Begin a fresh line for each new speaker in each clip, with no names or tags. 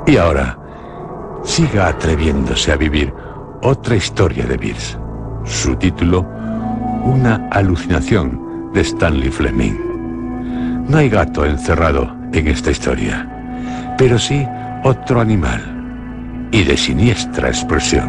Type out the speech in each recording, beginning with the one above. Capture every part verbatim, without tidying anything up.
Y ahora, siga atreviéndose a vivir otra historia de Beers. Su título, Una alucinación de Stanley Fleming. No hay gato encerrado en esta historia, pero sí otro animal, y de siniestra expresión.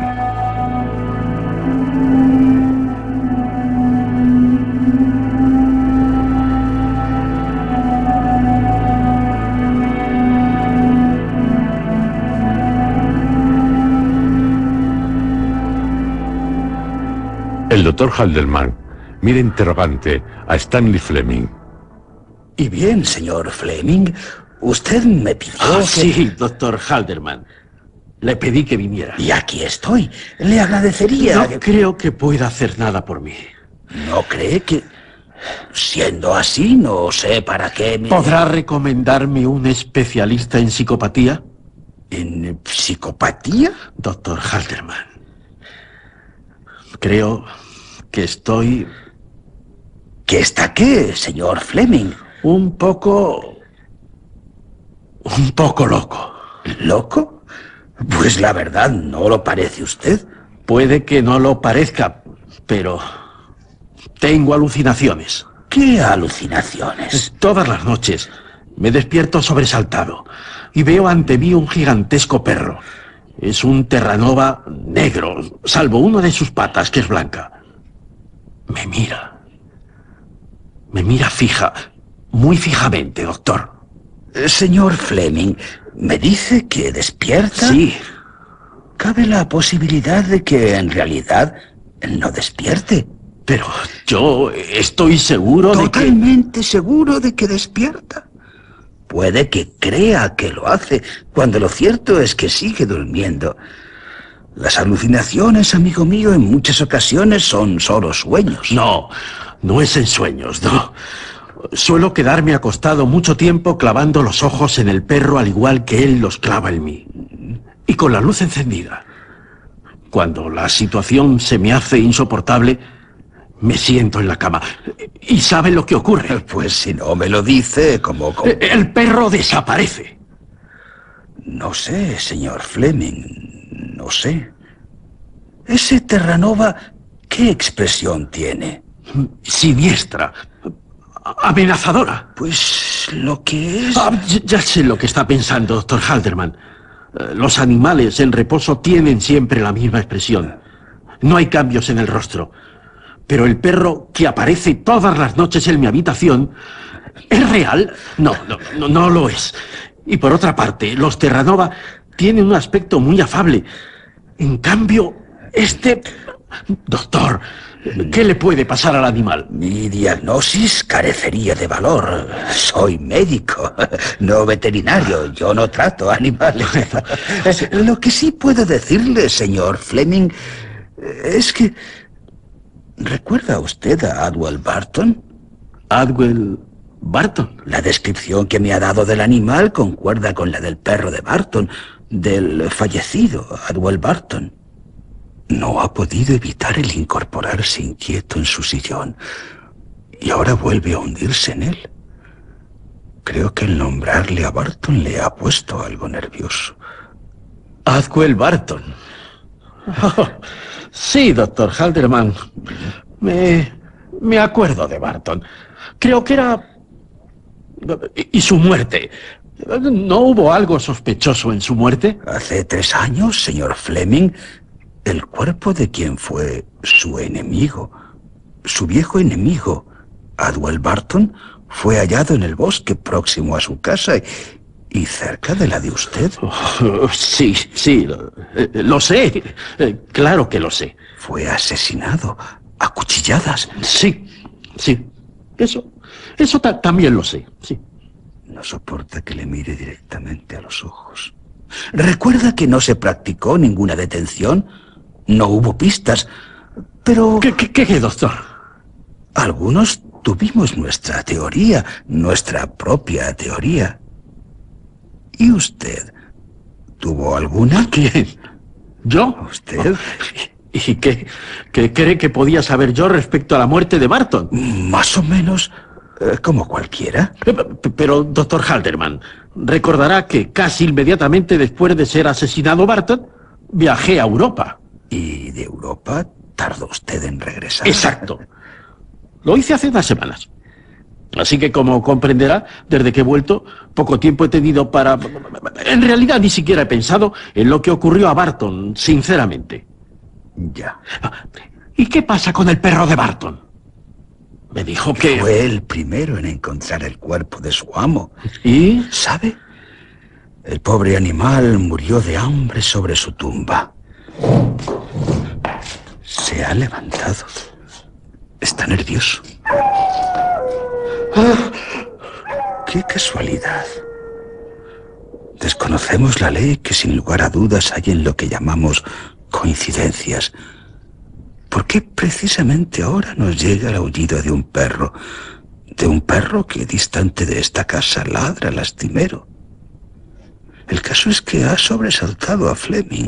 El doctor Haldeman mira interrogante a Stanley Fleming.
Y bien, señor Fleming, usted me pidió
Ah,
que...
sí, doctor Haldeman. Le pedí que viniera.
Y aquí estoy. Le agradecería...
No
que...
creo que pueda hacer nada por mí.
¿No cree que...? Siendo así, no sé para qué... Me...
¿Podrá recomendarme un especialista en psicopatía?
¿En psicopatía?
Doctor Haldeman. Creo que estoy...
¿Qué está qué, señor Fleming?
Un poco... Un poco loco.
¿Loco? Pues la verdad, ¿no lo parece usted?
Puede que no lo parezca, pero... tengo alucinaciones.
¿Qué alucinaciones?
Todas las noches me despierto sobresaltado y veo ante mí un gigantesco perro. Es un Terranova negro, salvo una de sus patas, que es blanca. Me mira. Me mira fija, muy fijamente, doctor.
Señor Fleming, ¿me dice que despierta?
Sí.
Cabe la posibilidad de que en realidad no despierte.
Pero yo estoy seguro de que...
Totalmente seguro de que despierta. Puede que crea que lo hace, cuando lo cierto es que sigue durmiendo. Las alucinaciones, amigo mío, en muchas ocasiones son solo sueños.
No, no es en sueños, no. Suelo quedarme acostado mucho tiempo clavando los ojos en el perro al igual que él los clava en mí. Y con la luz encendida. Cuando la situación se me hace insoportable, me siento en la cama. ¿Y sabe lo que ocurre?
Pues si no me lo dice, como... como...
El perro desaparece.
No sé, señor Fleming, no sé. Ese Terranova, ¿qué expresión tiene?
Siniestra. Amenazadora.
Pues lo que es...
Ah, ya sé lo que está pensando, doctor Haldeman. Los animales en reposo tienen siempre la misma expresión. No hay cambios en el rostro. Pero el perro que aparece todas las noches en mi habitación, ¿es real? No, no, no, no lo es. Y por otra parte, los Terranova tienen un aspecto muy afable. En cambio, este... Doctor, ¿qué le puede pasar al animal?
Mi diagnosis carecería de valor. Soy médico, no veterinario. Yo no trato animales. Lo que sí puedo decirle, señor Fleming, es que... ¿Recuerda usted a Adwell Barton?
¿Adwell Barton?
La descripción que me ha dado del animal concuerda con la del perro de Barton, del fallecido Adwell Barton. No ha podido evitar el incorporarse inquieto en su sillón y ahora vuelve a hundirse en él. Creo que el nombrarle a Barton le ha puesto algo nervioso.
Adwell Barton. Oh, sí, doctor Haldeman. Me, me acuerdo de Barton. Creo que era... ¿Y su muerte? ¿No hubo algo sospechoso en su muerte?
Hace tres años, señor Fleming, el cuerpo de quien fue su enemigo, su viejo enemigo, Adwell Barton, fue hallado en el bosque próximo a su casa y, y cerca de la de usted.
Oh, sí, sí, lo, lo sé. Claro que lo sé.
Fue asesinado a cuchilladas.
Sí, sí. Eso, eso ta también lo sé, sí.
No soporta que le mire directamente a los ojos. ¿Recuerda que no se practicó ninguna detención? No hubo pistas, pero...
¿Qué, qué, qué, doctor?
Algunos tuvimos nuestra teoría, nuestra propia teoría. ¿Y usted? ¿Tuvo alguna?
¿Quién? ¿Yo?
¿Usted?
¿Y qué, qué cree que podía saber yo respecto a la muerte de Barton?
Más o menos. Eh, como cualquiera.
Pero, doctor Halderman, recordará que casi inmediatamente después de ser asesinado Barton, viajé a Europa.
¿Y de Europa tardó usted en regresar?
Exacto. Lo hice hace unas semanas. Así que, como comprenderá, desde que he vuelto, poco tiempo he tenido para... En realidad, ni siquiera he pensado en lo que ocurrió a Barton, sinceramente.
Ya.
¿Y qué pasa con el perro de Barton? Me dijo que...
Fue el primero en encontrar el cuerpo de su amo.
¿Y?
¿Sabe? El pobre animal murió de hambre sobre su tumba. Se ha levantado. Está nervioso. ¡Ah! ¡Qué casualidad! Desconocemos la ley que sin lugar a dudas hay en lo que llamamos coincidencias. ¿Por qué precisamente ahora nos llega el aullido de un perro? De un perro que distante de esta casa ladra lastimero. El caso es que ha sobresaltado a Fleming.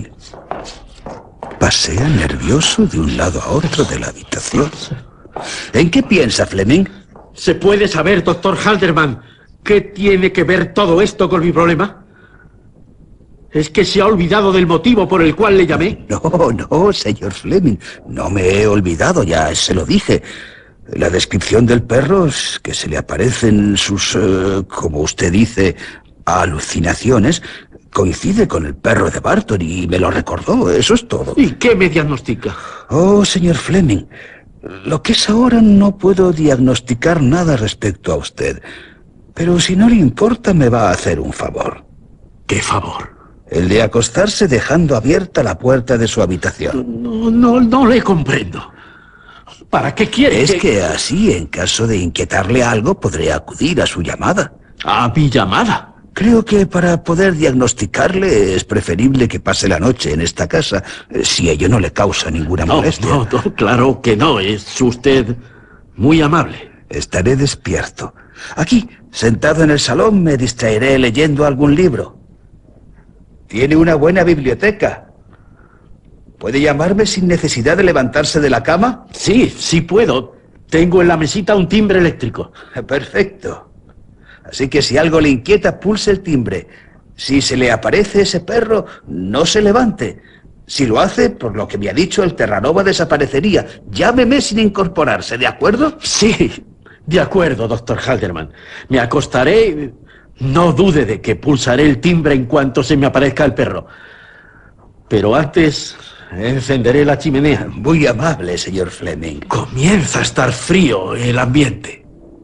Pasea nervioso de un lado a otro de la habitación. ¿En qué piensa, Fleming?
¿Se puede saber, doctor Halderman, qué tiene que ver todo esto con mi problema? ¿Es que se ha olvidado del motivo por el cual le llamé?
No, no, señor Fleming. No me he olvidado, ya se lo dije. La descripción del perro es que se le aparecen sus, eh, como usted dice, alucinaciones. Coincide con el perro de Barton y me lo recordó, eso es todo.
¿Y qué me diagnostica?
Oh, señor Fleming, lo que es ahora no puedo diagnosticar nada respecto a usted. Pero si no le importa, me va a hacer un favor.
¿Qué favor?
El de acostarse dejando abierta la puerta de su habitación.
No, no, no le comprendo. ¿Para qué quiere?
Es
que...
que así, en caso de inquietarle algo, podré acudir a su llamada.
¿A mi llamada?
Creo que para poder diagnosticarle es preferible que pase la noche en esta casa, si ello no le causa ninguna
no,
molestia.
No, no, claro que no. Es usted muy amable.
Estaré despierto. Aquí, sentado en el salón, me distraeré leyendo algún libro. Tiene una buena biblioteca. ¿Puede llamarme sin necesidad de levantarse de la cama?
Sí, sí puedo. Tengo en la mesita un timbre eléctrico.
Perfecto. Así que si algo le inquieta, pulse el timbre. Si se le aparece ese perro, no se levante. Si lo hace, por lo que me ha dicho, el Terranova desaparecería. Llámeme sin incorporarse, ¿de acuerdo?
Sí, de acuerdo, doctor Halderman. Me acostaré. No dude de que pulsaré el timbre en cuanto se me aparezca el perro. Pero antes, encenderé la chimenea.
Muy amable, señor Fleming.
Comienza a estar frío el ambiente.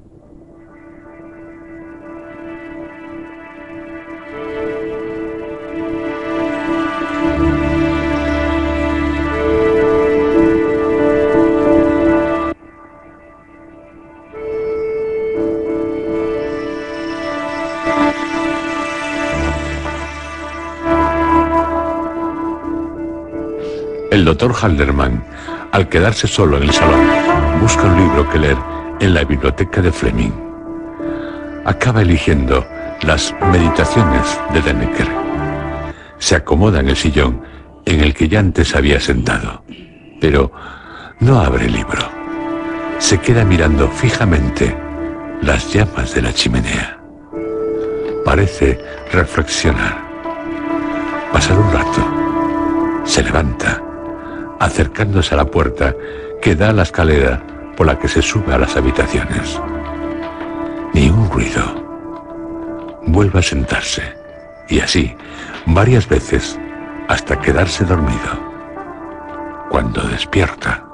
El doctor Halderman, al quedarse solo en el salón, busca un libro que leer en la biblioteca de Fleming. Acaba eligiendo las Meditaciones de Denneker. Se acomoda en el sillón en el que ya antes había sentado, pero no abre el libro. Se queda mirando fijamente las llamas de la chimenea. Parece reflexionar. Pasado un rato, se levanta, acercándose a la puerta que da a la escalera por la que se sube a las habitaciones. Ni un ruido. Vuelve a sentarse, y así, varias veces, hasta quedarse dormido. Cuando despierta...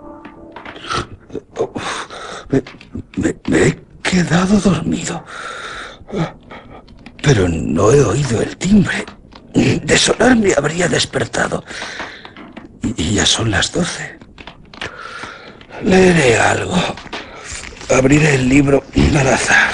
Me, me, me he quedado dormido. Pero no he oído el timbre. De sonar me habría despertado. Y ya son las doce. Leeré algo. Abriré el libro al azar.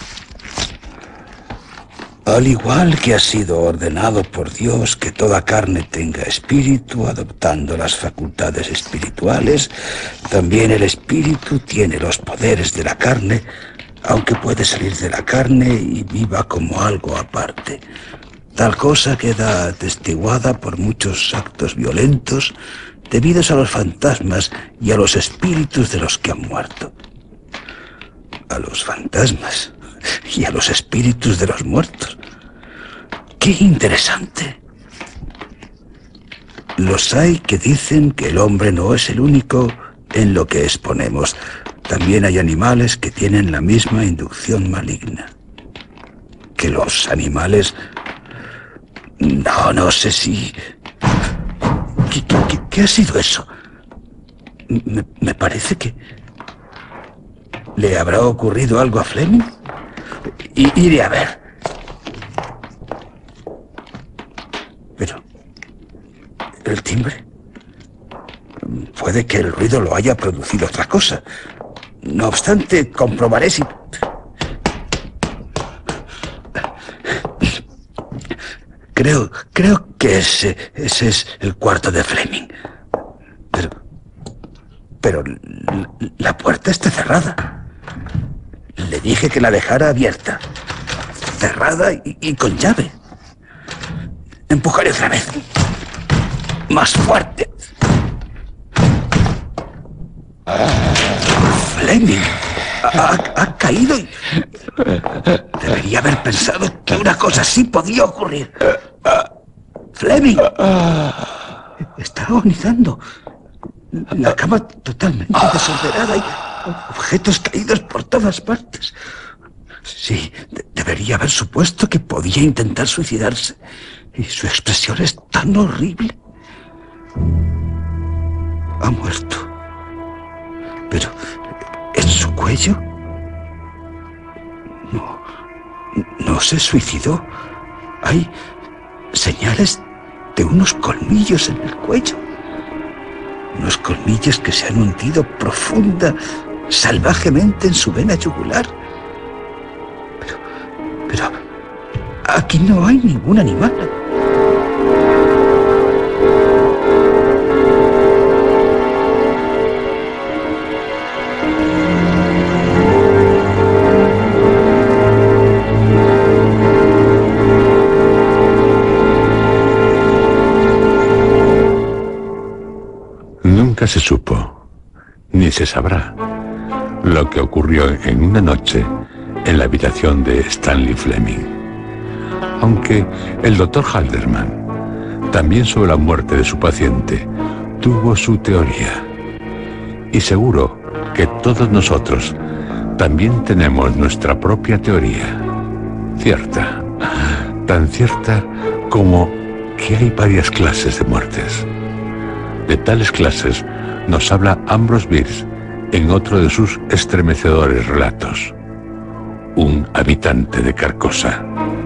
Al igual que ha sido ordenado por Dios que toda carne tenga espíritu, adoptando las facultades espirituales, también el espíritu tiene los poderes de la carne, aunque puede salir de la carne y viva como algo aparte. Tal cosa queda atestiguada por muchos actos violentos debidos a los fantasmas y a los espíritus de los que han muerto. a los fantasmas y a los espíritus de los muertos. ¡Qué interesante! Los hay que dicen que el hombre no es el único en lo que exponemos. También hay animales que tienen la misma inducción maligna. Que los animales... No, no sé si... ¿Qué, qué, qué ha sido eso? Me, me parece que... ¿Le habrá ocurrido algo a Fleming? I, iré a ver. Pero... ¿el timbre? Puede que el ruido lo haya producido otra cosa. No obstante, comprobaré si... Creo, creo que ese, ese es el cuarto de Fleming. Pero... Pero la puerta está cerrada. Le dije que la dejara abierta. Cerrada y, y con llave. Empujaré otra vez. Más fuerte. Fleming ha, ha caído y... Debería haber pensado que una cosa así podía ocurrir. Fleming está agonizando. La cama totalmente desordenada y objetos caídos por todas partes. Sí, de- debería haber supuesto que podía intentar suicidarse. Y su expresión es tan horrible. Ha muerto. Pero, ¿en su cuello? No, no se suicidó. Hay señales de unos colmillos en el cuello. Unos colmillos que se han hundido profunda, salvajemente en su vena yugular. Pero, pero, aquí no hay ningún animal.
Nunca se supo, ni se sabrá, lo que ocurrió en una noche en la habitación de Stanley Fleming. Aunque el doctor Haldeman, también sobre la muerte de su paciente, tuvo su teoría. Y seguro que todos nosotros también tenemos nuestra propia teoría. Cierta, tan cierta como que hay varias clases de muertes. De tales clases nos habla Ambrose Bierce en otro de sus estremecedores relatos. Un habitante de Carcosa.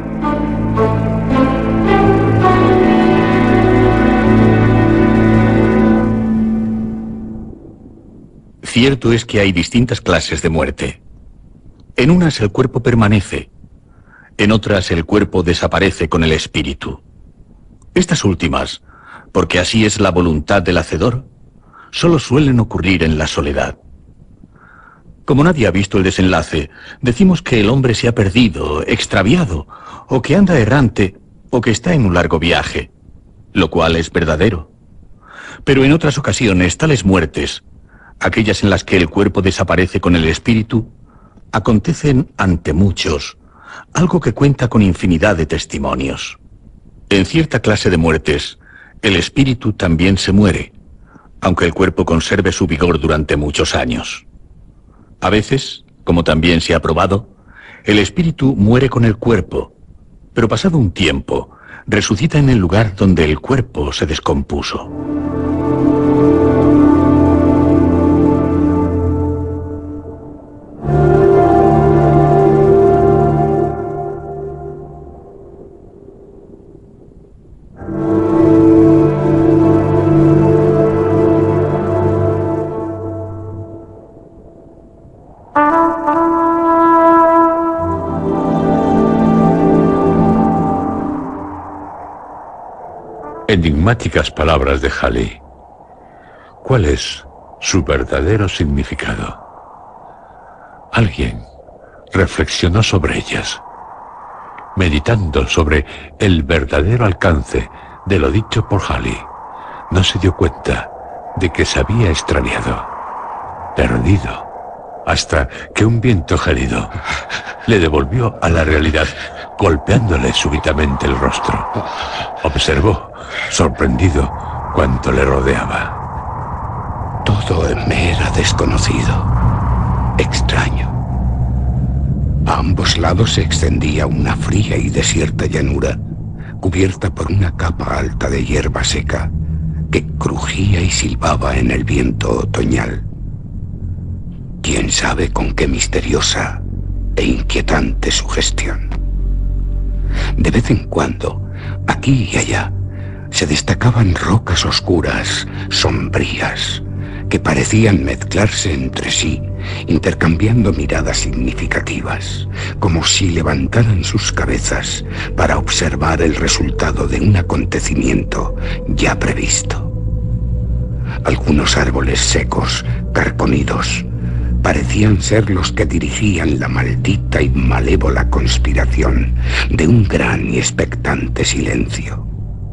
Cierto es que hay distintas clases de muerte. En unas el cuerpo permanece, en otras el cuerpo desaparece con el espíritu. Estas últimas, porque así es la voluntad del hacedor, solo suelen ocurrir en la soledad. Como nadie ha visto el desenlace, decimos que el hombre se ha perdido, extraviado, o que anda errante, o que está en un largo viaje, lo cual es verdadero. Pero en otras ocasiones, tales muertes, aquellas en las que el cuerpo desaparece con el espíritu, acontecen ante muchos, algo que cuenta con infinidad de testimonios. En cierta clase de muertes, el espíritu también se muere, aunque el cuerpo conserve su vigor durante muchos años. A veces, como también se ha probado, el espíritu muere con el cuerpo, pero pasado un tiempo, resucita en el lugar donde el cuerpo se descompuso.
Enigmáticas palabras de Halley. ¿Cuál es su verdadero significado? Alguien reflexionó sobre ellas, meditando sobre el verdadero alcance de lo dicho por Halley. No se dio cuenta de que se había extraviado, perdido, hasta que un viento gélido le devolvió a la realidad, golpeándole súbitamente el rostro. Observó, sorprendido, cuanto le rodeaba.
Todo me era desconocido, extraño. A ambos lados se extendía una fría y desierta llanura, cubierta por una capa alta de hierba seca, que crujía y silbaba en el viento otoñal. Quién sabe con qué misteriosa e inquietante sugestión. De vez en cuando, aquí y allá, se destacaban rocas oscuras, sombrías, que parecían mezclarse entre sí, intercambiando miradas significativas, como si levantaran sus cabezas para observar el resultado de un acontecimiento ya previsto. Algunos árboles secos, carcomidos, parecían ser los que dirigían la maldita y malévola conspiración de un gran y expectante silencio.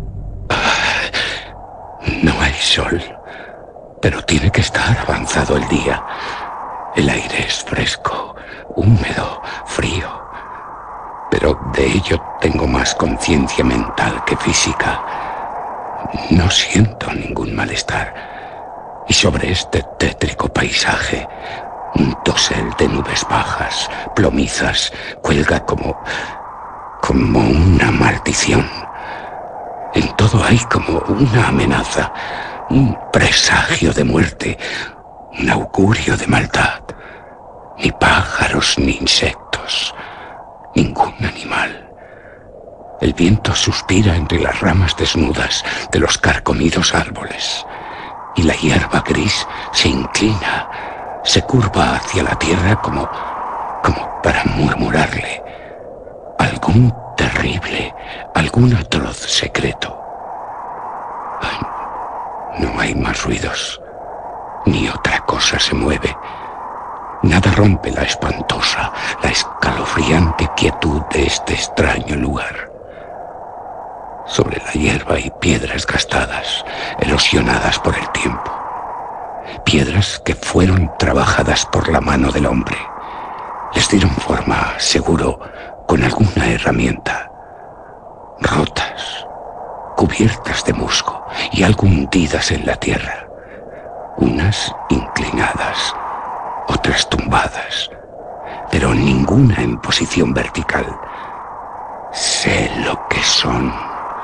No hay sol, pero tiene que estar avanzado el día. El aire es fresco, húmedo, frío. Pero de ello tengo más conciencia mental que física. No siento ningún malestar. Y sobre este tétrico paisaje, un dosel de nubes bajas, plomizas, cuelga como... como una maldición. En todo hay como una amenaza, un presagio de muerte, un augurio de maldad. Ni pájaros ni insectos, ningún animal. El viento suspira entre las ramas desnudas de los carcomidos árboles, y la hierba gris se inclina, se curva hacia la tierra como, como para murmurarle algún terrible, algún atroz secreto. Ay, no hay más ruidos, ni otra cosa se mueve. Nada rompe la espantosa, la escalofriante quietud de este extraño lugar. Sobre la hierba hay piedras gastadas, erosionadas por el tiempo. Piedras que fueron trabajadas por la mano del hombre. Les dieron forma, seguro, con alguna herramienta. Rotas, cubiertas de musgo y algo hundidas en la tierra. Unas inclinadas, otras tumbadas, pero ninguna en posición vertical. Sé lo que son.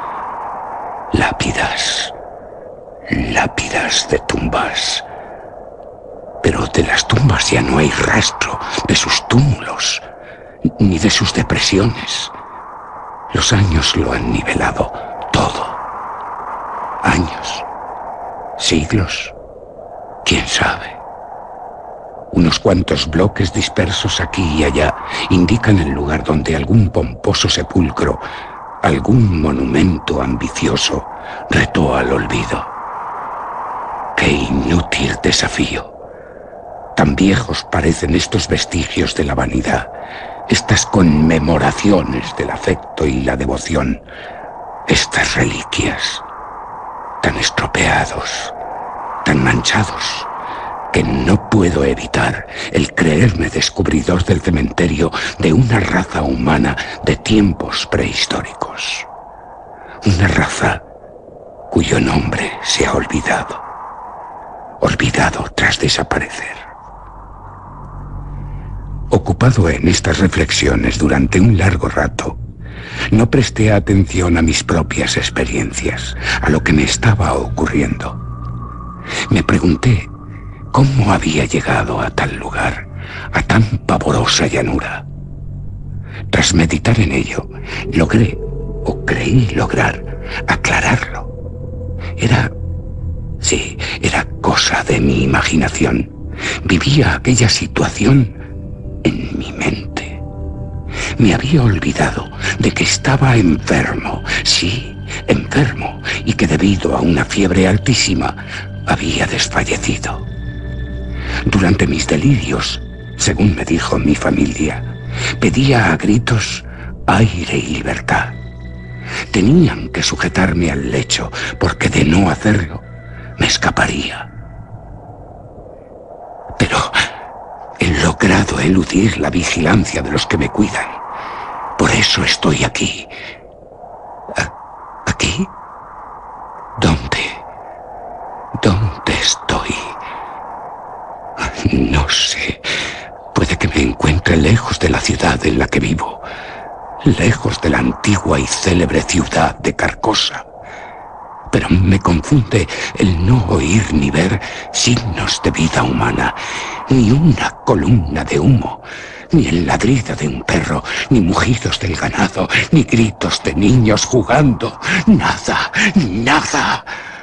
Lápidas, lápidas de tumbas. Pero de las tumbas ya no hay rastro de sus túmulos, ni de sus depresiones. Los años lo han nivelado todo. Años, siglos, quién sabe. Unos cuantos bloques dispersos aquí y allá indican el lugar donde algún pomposo sepulcro, algún monumento ambicioso, retó al olvido. ¡Qué inútil desafío! Tan viejos parecen estos vestigios de la vanidad, estas conmemoraciones del afecto y la devoción, estas reliquias, tan estropeados, tan manchados, que no puedo evitar el creerme descubridor del cementerio de una raza humana de tiempos prehistóricos. Una raza cuyo nombre se ha olvidado, olvidado tras desaparecer. Ocupado en estas reflexiones durante un largo rato, no presté atención a mis propias experiencias, a lo que me estaba ocurriendo. Me pregunté cómo había llegado a tal lugar, a tan pavorosa llanura. Tras meditar en ello, logré, o creí lograr, aclararlo. Era, sí, era cosa de mi imaginación. Vivía aquella situación en mi mente. Me había olvidado de que estaba enfermo, sí, enfermo, y que debido a una fiebre altísima había desfallecido. Durante mis delirios, según me dijo mi familia, pedía a gritos aire y libertad. Tenían que sujetarme al lecho, porque de no hacerlo, me escaparía. Pero en logrado eludir la vigilancia de los que me cuidan. Por eso estoy aquí. ¿Aquí? ¿Dónde? ¿Dónde estoy? No sé. Puede que me encuentre lejos de la ciudad en la que vivo. Lejos de la antigua y célebre ciudad de Carcosa. Pero me confunde el no oír ni ver signos de vida humana, ni una columna de humo, ni el ladrido de un perro, ni mugidos del ganado, ni gritos de niños jugando. Nada, nada.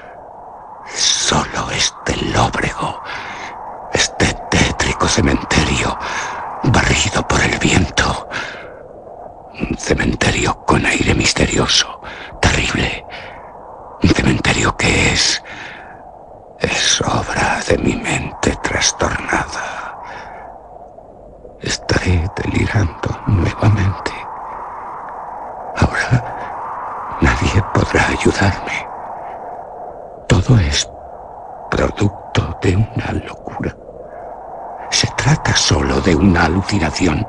Solo este lóbrego, este tétrico cementerio, barrido por el viento. Un cementerio con aire misterioso, terrible. Un cementerio que es... es obra de mi mente trastornada. Estaré delirando nuevamente. Ahora nadie podrá ayudarme. Todo es producto de una locura. Se trata solo de una alucinación.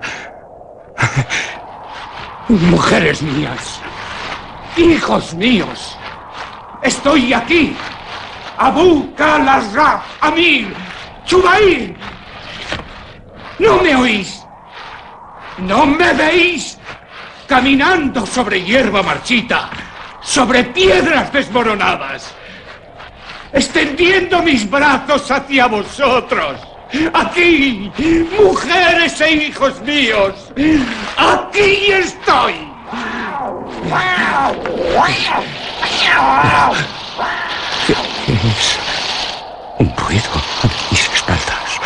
Mujeres mías, hijos míos, estoy aquí. Abu Kal-Ashraf, Amir, Chubair. ¿No me oís? ¿No me veis? Caminando sobre hierba marchita, sobre piedras desmoronadas, extendiendo mis brazos hacia vosotros. Aquí, mujeres e hijos míos, aquí estoy. ¿Qué es? Un ruido a mis espaldas.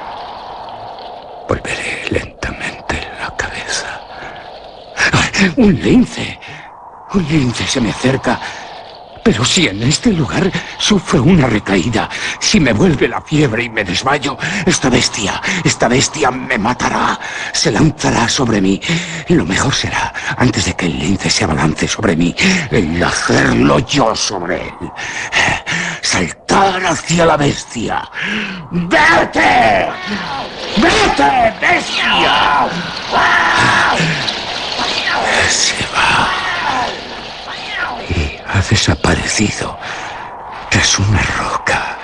Volveré lentamente la cabeza. ¡Un lince! Un lince se me acerca. Pero si en este lugar sufro una recaída, si me vuelve la fiebre y me desmayo, esta bestia, esta bestia me matará, se lanzará sobre mí. Lo mejor será, antes de que el lince se abalance sobre mí, el hacerlo yo sobre él. Saltar hacia la bestia. ¡Vete! ¡Vete, bestia! Se va. Ha desaparecido tras una roca.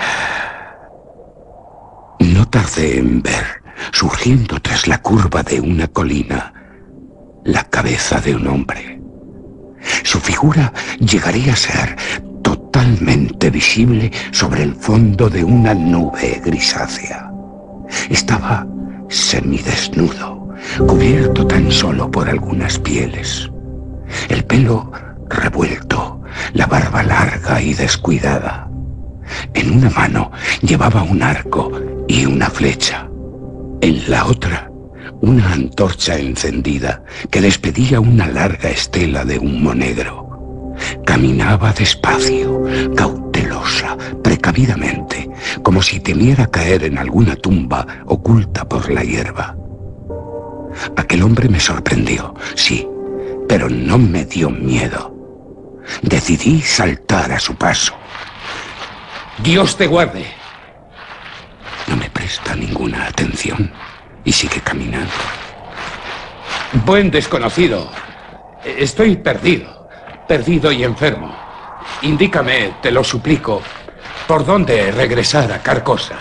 No tardé en ver, surgiendo tras la curva de una colina, la cabeza de un hombre. Su figura llegaría a ser totalmente visible sobre el fondo de una nube grisácea. Estaba semidesnudo, cubierto tan solo por algunas pieles. El pelo revuelto, la barba larga y descuidada. En una mano llevaba un arco y una flecha. En la otra, una antorcha encendida que despedía una larga estela de humo negro. Caminaba despacio, cautelosa, precavidamente, como si temiera caer en alguna tumba oculta por la hierba. Aquel hombre me sorprendió, sí, pero no me dio miedo. Decidí saltar a su paso. Dios te guarde. No me presta ninguna atención y sigue caminando. Buen desconocido, estoy perdido, perdido y enfermo. Indícame, te lo suplico, por dónde regresar a Carcosa.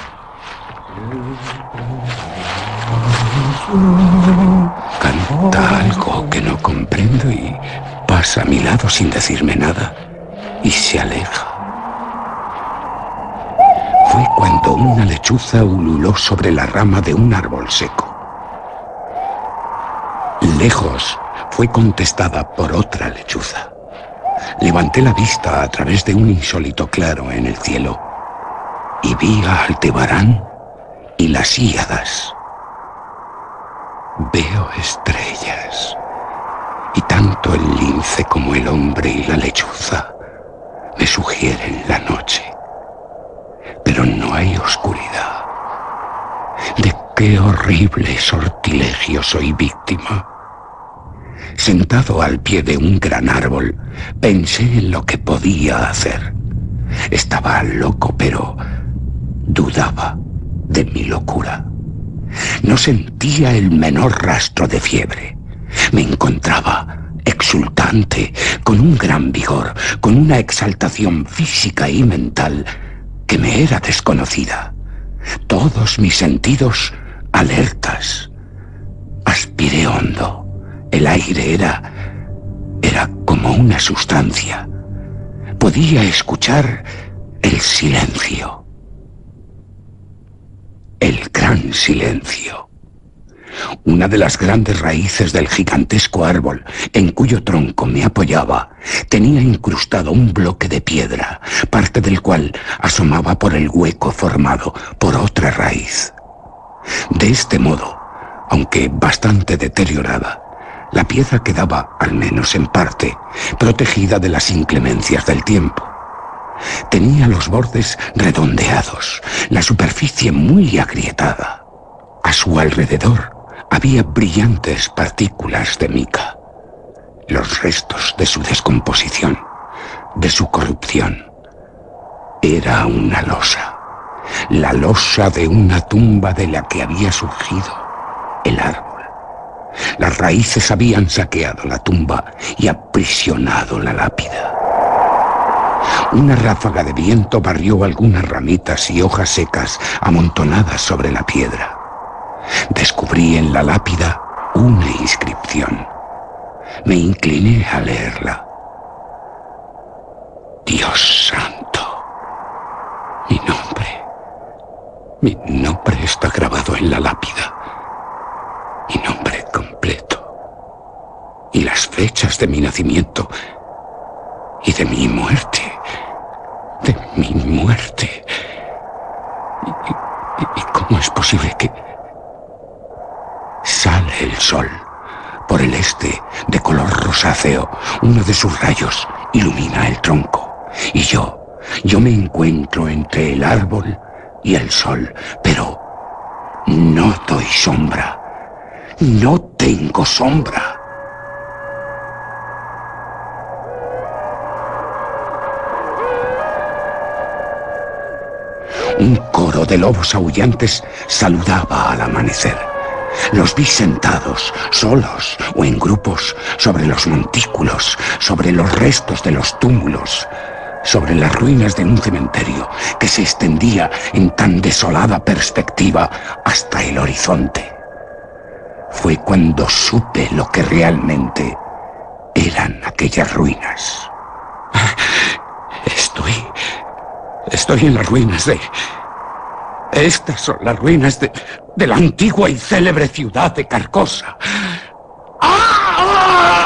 Canta algo que no comprendo y pasa a mi lado sin decirme nada y se aleja. Fue cuando una lechuza ululó sobre la rama de un árbol seco. Lejos fue contestada por otra lechuza. Levanté la vista a través de un insólito claro en el cielo y vi a Aldebarán y las Híadas. Veo estrellas, y tanto el lince como el hombre y la lechuza me sugieren la noche. Pero no hay oscuridad. ¿De qué horrible sortilegio soy víctima? Sentado al pie de un gran árbol, pensé en lo que podía hacer. Estaba loco, pero dudaba de mi locura. No sentía el menor rastro de fiebre. Me encontraba exultante, con un gran vigor, con una exaltación física y mental que me era desconocida. Todos mis sentidos alertas. Aspiré hondo. El aire era... era como una sustancia. Podía escuchar el silencio. El gran silencio. Una de las grandes raíces del gigantesco árbol en cuyo tronco me apoyaba tenía incrustado un bloque de piedra, parte del cual asomaba por el hueco formado por otra raíz. De este modo, aunque bastante deteriorada, la pieza quedaba, al menos en parte, protegida de las inclemencias del tiempo. Tenía los bordes redondeados, la superficie muy agrietada. A su alrededor había brillantes partículas de mica, los restos de su descomposición, de su corrupción. Era una losa, la losa de una tumba de la que había surgido el árbol. Las raíces habían saqueado la tumba y aprisionado la lápida. Una ráfaga de viento barrió algunas ramitas y hojas secas amontonadas sobre la piedra. Descubrí en la lápida una inscripción. Me incliné a leerla. Dios santo. Mi nombre. Mi nombre está grabado en la lápida. Mi nombre completo. Y las fechas de mi nacimiento. Y de mi muerte. De mi muerte. ¿Y, y, y cómo es posible que... Sale el sol. Por el este, de color rosáceo, uno de sus rayos ilumina el tronco. Y yo, yo me encuentro entre el árbol y el sol, pero no doy sombra. No tengo sombra. Un coro de lobos aullantes saludaba al amanecer. Los vi sentados, solos o en grupos, sobre los montículos, sobre los restos de los túmulos, sobre las ruinas de un cementerio que se extendía en tan desolada perspectiva hasta el horizonte. Fue cuando supe lo que realmente eran aquellas ruinas. Estoy... Estoy en las ruinas de... Estas son las ruinas de, de la antigua y célebre ciudad de Carcosa. ¡Ah!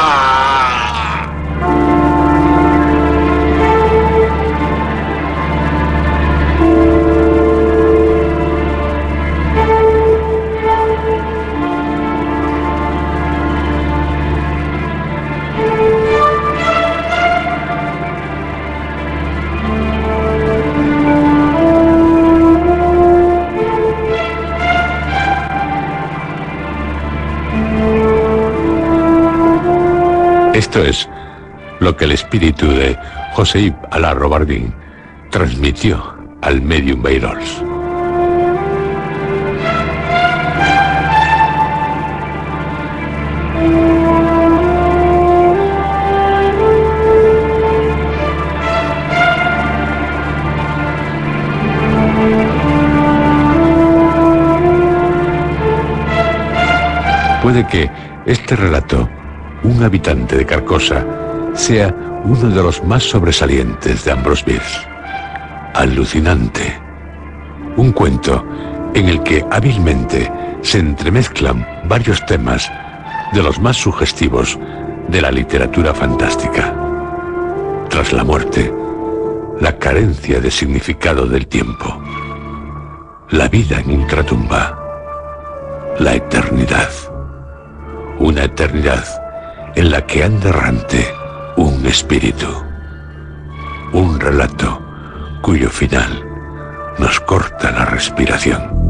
Esto es lo que el espíritu de Josep Alá-Robardin transmitió al medium Beirols. Puede que este relato, un habitante de Carcosa, sea uno de los más sobresalientes de Ambrose Bierce. Alucinante. Un cuento en el que hábilmente se entremezclan varios temas de los más sugestivos de la literatura fantástica. Tras la muerte, la carencia de significado del tiempo, la vida en ultratumba, la eternidad. Una eternidad en la que anda errante un espíritu. Un relato cuyo final nos corta la respiración.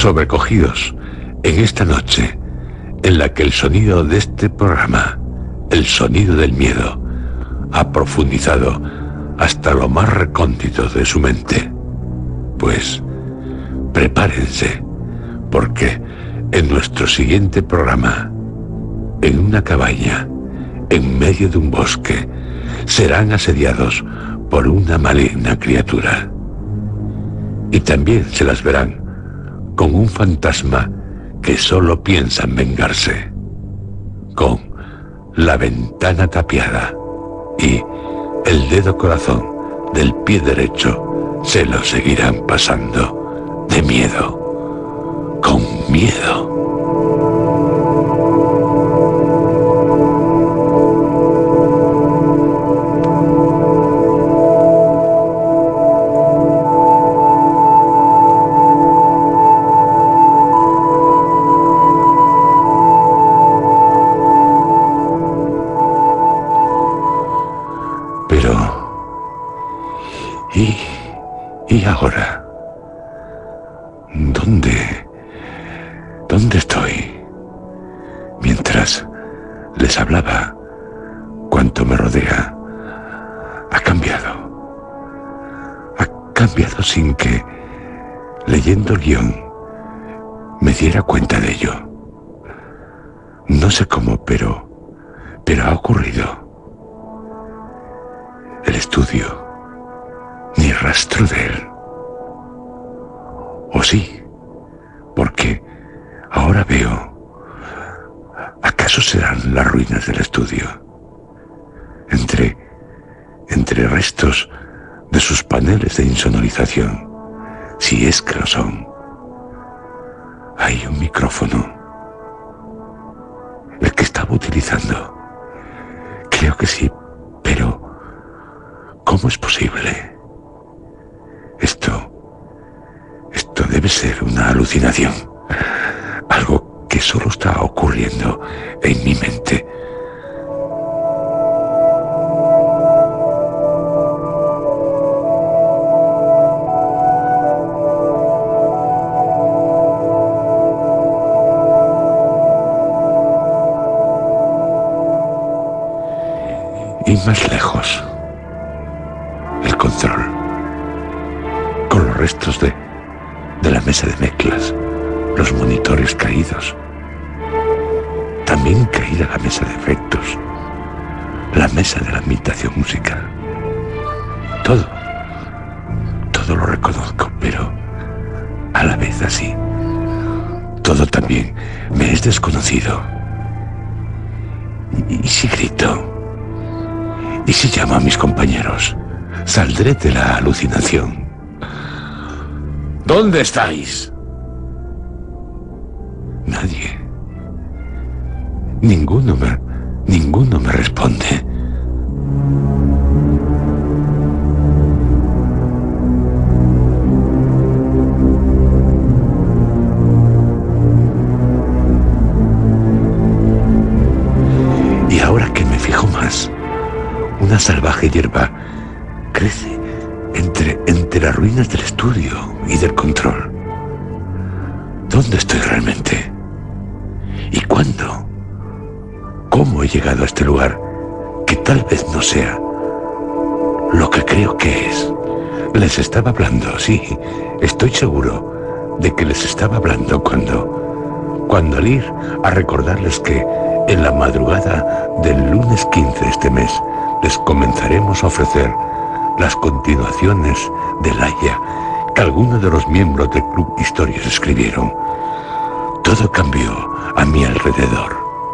sobrecogidos en esta noche en la que el sonido de este programa, el sonido del miedo, ha profundizado hasta lo más recóndito de su mente. Pues prepárense, porque en nuestro siguiente programa, en una cabaña, en medio de un bosque, serán asediados por una maligna criatura. Y también se las verán con un fantasma que solo piensa en vengarse, con la ventana tapiada y el dedo corazón del pie derecho se lo seguirán pasando de miedo, con miedo. ¿Y, y ahora? ¿Dónde? ¿Dónde estoy? Mientras les hablaba, cuanto me rodea ha cambiado. Ha cambiado sin que, leyendo el guión, me diera cuenta de ello. No sé cómo, pero, pero ha ocurrido. El estudio, ni rastro de él. O sí, porque ahora veo, ¿acaso serán las ruinas del estudio? Entre, entre restos de sus paneles de insonorización, si es que lo son, hay un micrófono, el que estaba utilizando. Creo que sí, pero ¿cómo es posible? Esto, esto debe ser una alucinación, algo que solo está ocurriendo en mi mente. Y más lejos, el control, con los restos de, de la mesa de mezclas, los monitores caídos, también caída la mesa de efectos, la mesa de la ambientación musical. Todo, todo lo reconozco, pero a la vez así, todo también me es desconocido. ¿Y, y si grito? ¿Y si llamo a mis compañeros? Saldré de la alucinación. ¿Dónde estáis? Nadie. Ninguno me... Ninguno me responde. Y ahora que me fijo más, una salvaje hierba crece entre, entre las ruinas del estudio y del control. ¿Dónde estoy realmente? ¿Y cuándo? ¿Cómo he llegado a este lugar que tal vez no sea lo que creo que es? Les estaba hablando, sí, estoy seguro de que les estaba hablando cuando, cuando al ir a recordarles que en la madrugada del lunes quince de este mes les comenzaremos a ofrecer las continuaciones de Laia que algunos de los miembros del Club Historias escribieron. Todo cambió a mi alrededor.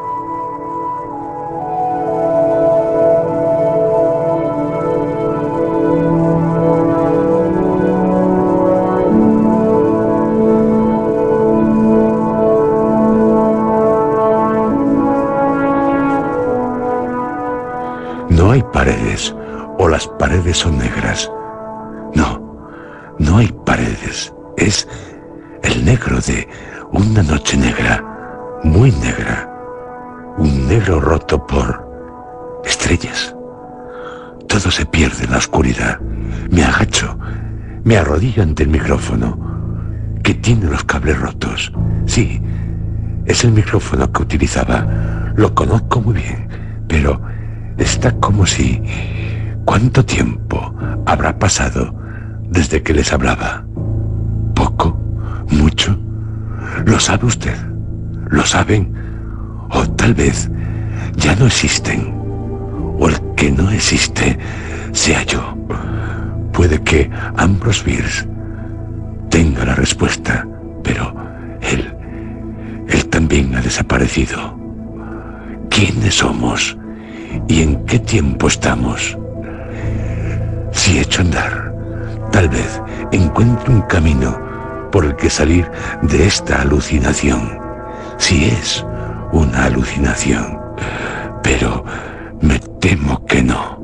No hay paredes, o las paredes son negras. No, no hay paredes. Es el negro de una noche negra, muy negra. Un negro roto por estrellas. Todo se pierde en la oscuridad. Me agacho, me arrodillo ante el micrófono. que tiene los cables rotos. Sí, es el micrófono que utilizaba. Lo conozco muy bien, pero está como si... ¿Cuánto tiempo habrá pasado desde que les hablaba? ¿Poco? ¿Mucho? ¿Lo sabe usted? ¿Lo saben? O tal vez ya no existen. O el que no existe sea yo. Puede que Ambrose Bierce tenga la respuesta, pero él, él también ha desaparecido. ¿Quiénes somos? ¿Y en qué tiempo estamos? Si echo a andar, tal vez encuentre un camino por el que salir de esta alucinación. Si es una alucinación, pero me temo que no.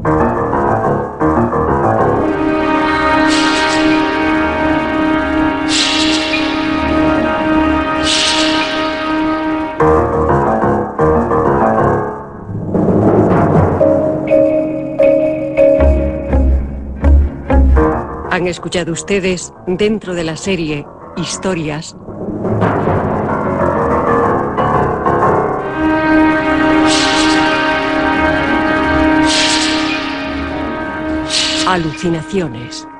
Han escuchado ustedes, dentro de la serie Historias, Alucinaciones.